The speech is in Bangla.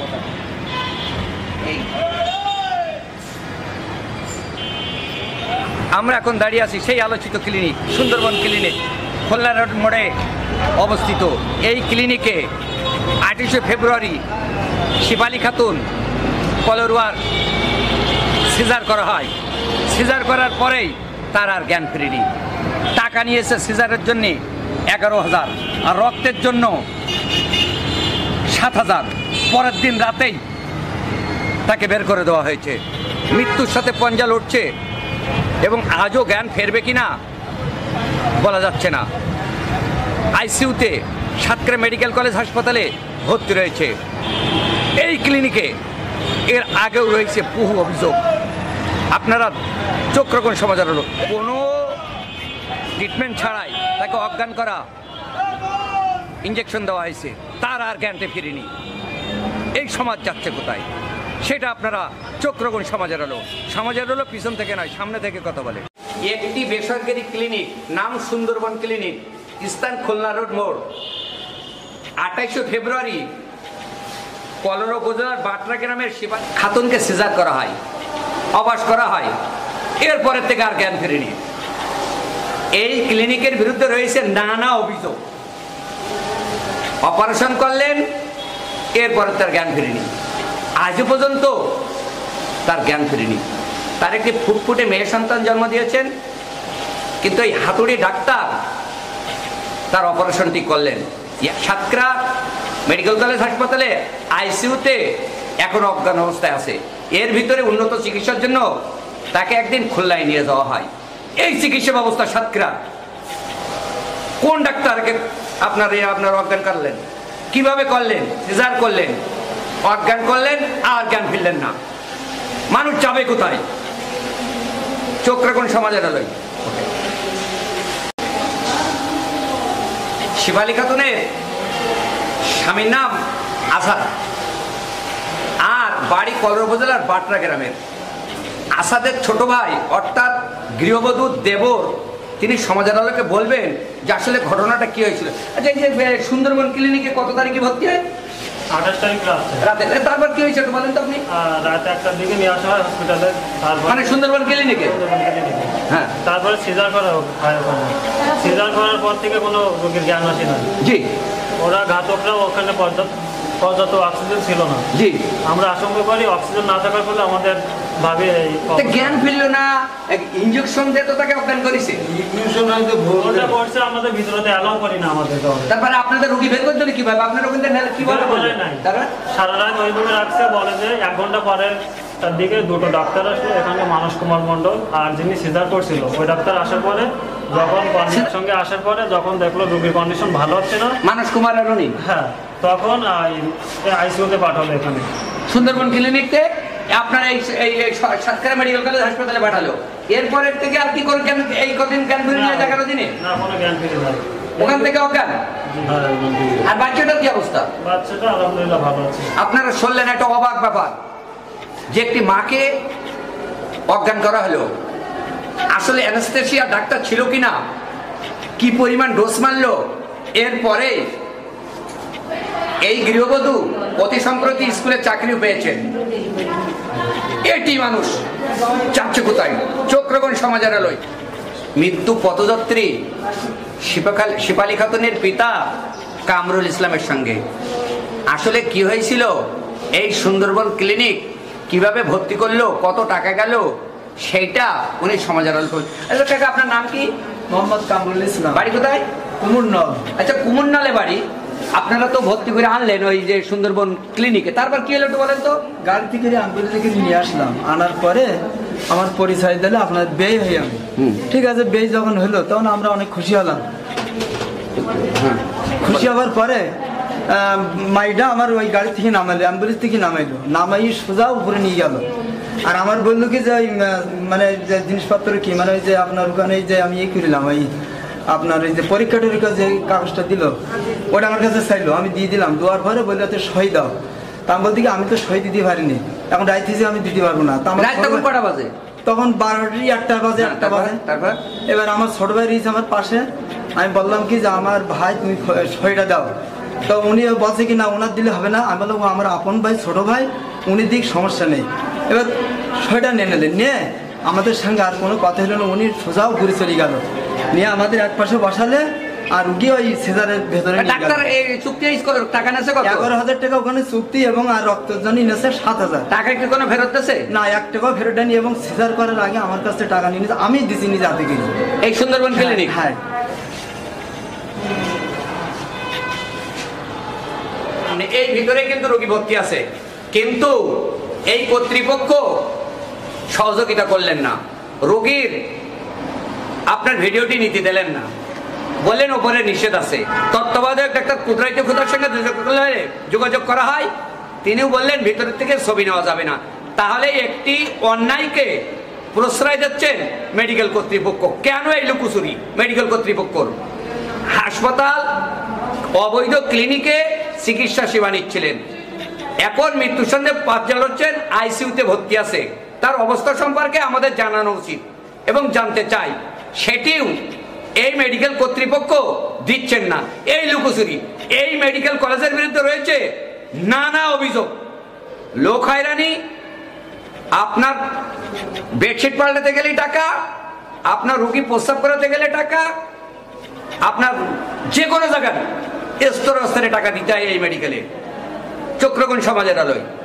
আমরা এখন দাঁড়িয়ে আছি সেই আলোচিত clinic Sundarban clinic, Khulna road মোড়ে অবস্থিত। এই ক্লিনিকে 28শে ফেব্রুয়ারি শিবালী খাতুন কলরুয়ার সিজার করা হয়। সিজার করার পরেই তার আর জ্ঞান ফেরেনি। টাকা নিয়েছে সিজারের জন্যে 11,000 আর রক্তের জন্য 7,000। পরের দিন রাতেই তাকে বের করে দেওয়া হয়েছে। মৃত্যুর সাথে পঞ্জা লড়ছে এবং আজও জ্ঞান ফেরবে কিনা বলা যাচ্ছে না। আইসিইউতে সাতক্ষীরা মেডিকেল কলেজ হাসপাতালে ভর্তি রয়েছে। এই ক্লিনিকে এর আগেও রয়েছে বহু অভিযোগ। আপনারা চোখ রাখুন সমাজের হলো কোনো ট্রিটমেন্ট ছাড়াই তাকে অজ্ঞান করা, ইঞ্জেকশন দেওয়া হয়েছে, তার আর জ্ঞানতে ফিরেনি। এই সমাজ যাচ্ছে কোথায় সেটা আপনারা চোখ রাখুন সমাজের হলো। সমাজের হলো পিছন থেকে নয়, সামনে থেকে কথা বলে। একটি বেসরকারি ক্লিনিক, নাম সুন্দরবন ক্লিনিক, স্থান খুলনা রোড মোড়। 28শে ফেব্রুয়ারি কলরা উপজেলার বাটরা গ্রামের শিবালী খাতুনকে সিজার করা হয়, অবাস করা হয়। এরপরের থেকে আর জ্ঞান ফেরেনি। এই ক্লিনিকের বিরুদ্ধে রয়েছে নানা অভিযোগ। অপারেশন করলেন, এরপরে তার জ্ঞান ফেরেনি। আজও পর্যন্ত তার জ্ঞান ফেরেনি। তার একটি ফুটফুটে মেয়ে সন্তান জন্ম দিয়েছেন, কিন্তু এই হাতুড়ি ডাক্তার তার অপারেশনটি করলেন। সাতক্ষীরা মেডিকেল কলেজ হাসপাতালে আইসিইউতে এখনো অজ্ঞান অবস্থায় আছে। এর ভিতরে উন্নত চিকিৎসার জন্য তাকে একদিন খুলনায় নিয়ে যাওয়া হয়। এই চিকিৎসা ব্যবস্থা সাতক্ষীরা কোন ডাক্তারকে আপনার অজ্ঞান করলেন? কিভাবে করলেন? সিজার করলেন, অজ্ঞান করলেন, আর জ্ঞান ফিরলেন না। মানুষ যাবে কোথায়? চোখ রাখুন সমাজের আলোয়। শিবালী খাতুনের স্বামীর নাম আসাদ, আর বাড়ি কলরা উপজেলার বাটরা গ্রামের। আসাদের ছোট ভাই অর্থাৎ গৃহবধূ দেবর, তিনি সমাজের আলোকে বলবেন যে আসলে ঘটনাটা কি হয়েছিল। আচ্ছা, এই যে সুন্দরবন ক্লিনিকে কত তারিখে ভর্তি হয়? 28 তারিখ রাতে। তারপর কি হয়েছে একটু বলেন তো আপনি? রাতে 1টার দিকে নিয়ে আসা হয় হসপিটালে। মানে সুন্দরবন ক্লিনিকে? হ্যাঁ। তারপরে সিজার করা হয় ওখানে। সিজার করার পর থেকে কোনো রোগীর জ্ঞান আসে না। জি। ওরা ঘাতকরা ওখানে পর্যাপ্ত অক্সিজেন ছিল না। জি। আমরা আশঙ্কা করি অক্সিজেন না থাকার ফলে আমাদের ভাবে জ্ঞান ফিরলো না। ইনজেকশন দিয়ে তো তাকে অজ্ঞান করেছে। ইনজেকশন হয়তো ভুলটা করছে, আমাদের ভিতরে অ্যালাউ করি না আমাদের। তারপরে আপনাদের রোগী বের করতে কিভাবে? আপনার ওখানে কিভাবে বলেন? সারা রাত ওইভাবে রাখছে, বলে যে 1 ঘন্টা পরে তার দিকে দুটো ডাক্তার আসলো এখানে, মানস কুমার মণ্ডল আর যিনি সিজার করছিল ওই ডাক্তার আসার পরে, যখন কর্মীর সঙ্গে আসার পরে যখন দেখলো রোগীর কন্ডিশন ভালো হচ্ছে না, মানস কুমার আর উনি, হ্যাঁ, তখন আইসিইউতে পাঠালো এখানে সুন্দরবন ক্লিনিকতে। আপনার এই সাতক্ষীরা মেডিকেল কলেজ হাসপাতালে পাঠালো। এরপরে থেকে আর কি করে জ্ঞান, এই কদিন জ্ঞান ফিরে নিয়ে দেখানো দিনে না কোনো জ্ঞান ফিরে যায় ওখান থেকে অজ্ঞান। আর বাচ্চাটার কি অবস্থা? বাচ্চাটা আলহামদুলিল্লাহ ভালো আছে। আপনারা শুনলেন একটা অবাক ব্যাপার যে একটি মাকে অজ্ঞান করা হলো। আসলে অ্যানেস্থেসিয়া ডাক্তার ছিল কিনা, কি পরিমাণ ডোজ মারলো, এরপরে এই গৃহবধূ অতি সম্প্রতি স্কুলে চাকরিও পেয়েছেন। এটি মানুষ চাচ্ছে কোথায়? চোখ রাখুন সমাজের আলোয়। মৃত্যু পথযাত্রী শিবালী খাতুনের পিতা কামরুল ইসলামের সঙ্গে আসলে কি হয়েছিল, এই সুন্দরবন ক্লিনিক কিভাবে ভর্তি করলো, কত টাকা গেল, সেইটা উনি সমাজের আলোয়। আচ্ছা কাকা, আপনার নাম কি? মোহাম্মদ কামরুল ইসলাম। বাড়ি কোথায়? কুমুরনল। আচ্ছা, কুমুরনলে বাড়ি। আপনারা তো ভর্তি করে আনলেন ওই যে সুন্দরবন ক্লিনিকে, তারপর কি হলো একটু বলেন তো? গাড়ি থেকে অ্যাম্বুলেন্স থেকে নিয়ে আসলাম, আনার পরে আমার পরিচয় দিলে আপনার বেই হই আমি। ঠিক আছে, বেই যখন হলো তখন আমরা অনেক খুশি হলাম। খুশি হওয়ার পরে মাইডা আমার ওই গাড়ি থেকে নামাইলো, অ্যাম্বুলেন্স থেকে নামাই সোজা উপরে নিয়ে গেল। আর আমার বললো কি যে ওই মানে যে জিনিসপত্র কি, মানে ওই যে আপনার ওখানে যে আমি এই করলাম, ওই আপনার এই যে পরীক্ষা টরীক্ষা যে কাগজটা দিল ওটা আমার কাছে চাইলো, আমি দিয়ে দিলাম। দেওয়ার পরে বললো তো সই দাও। তা আমি বলতে কি আমি তো সই দিতে পারিনি, এখন রাইতে যে আমি দিতে পারবো না। তখন 1টা বাজে 1টা বাজে। এবার আমার ছোট ভাই রয়েছে আমার পাশে, আমি বললাম কি যে আমার ভাই তুমি সইটা দাও। তো উনি বলছে কি না ওনার দিলে হবে না। আমি বললাম ও আমার আপন ভাই, ছোট ভাই, উনি দিক সমস্যা নেই। এবার সেটা নিয়ে নিলেন, নিয়ে আমাদের সঙ্গে আর কোনো কথা হলো না, উনি সোজাও ঘুরে চলে গেল, নিয়ে আমাদের এক পাশে বসালে আর রুগী ওই সিজারের ভেতরে নিয়ে গেল। ডাক্তার এই চুক্তি টাকা নেছে কত? 11,000 টাকা ওখানে চুক্তি, এবং আর রক্তের জন্য নেছে 7,000 টাকা কি কোনো ফেরত দিয়েছে? না, 1 টাকাও ফেরত দেয়নি, এবং সিজার করার আগে আমার কাছ থেকে টাকা নিয়ে নিয়েছে, আমি দিছি নিজে হাতে গিয়ে। এই সুন্দরবন ক্লিনিক? হ্যাঁ। এই ভিতরে কিন্তু রোগী ভর্তি আছে, কিন্তু এই কর্তৃপক্ষ সহযোগিতা করলেন না, রোগীর আপনার ভিডিওটি নিতে দিলেন না, বললেন ওপরে নিষেধ আছে। তত্ত্বাবধায়ক ডাক্তার কুদরাইতে খুদার সঙ্গে যোগাযোগ করা হয়, তিনিও বললেন ভিতরের থেকে ছবি নেওয়া যাবে না। তাহলে একটি অন্যায়কে প্রশ্রয় দিচ্ছেন মেডিকেল কর্তৃপক্ষ। কেন এই লুকোচুরি মেডিকেল কর্তৃপক্ষর? হাসপাতাল অবৈধ ক্লিনিকে চিকিৎসা সেবা নিচ্ছিলেন, এখন মৃত্যুর সঙ্গে পাঁচজন হচ্ছেন আইসিইউতে ভর্তি আছে, তার অবস্থা সম্পর্কে আমাদের জানানো উচিত এবং জানতে চাই, সেটিও এই মেডিকেল কর্তৃপক্ষ দিচ্ছেন না। এই লুকোচুরি এই মেডিকেল কলেজের বিরুদ্ধে রয়েছে নানা অভিযোগ, লোক হয়রানি, আপনার বেডশিট পাল্টাতে গেলে টাকা, আপনার রোগী প্রস্রাব করাতে গেলে টাকা, আপনার যে কোনো জায়গায় স্তরে স্তরে টাকা দিতে হয় এই মেডিকেলে। চক্রগুণ সমাজের আলোয়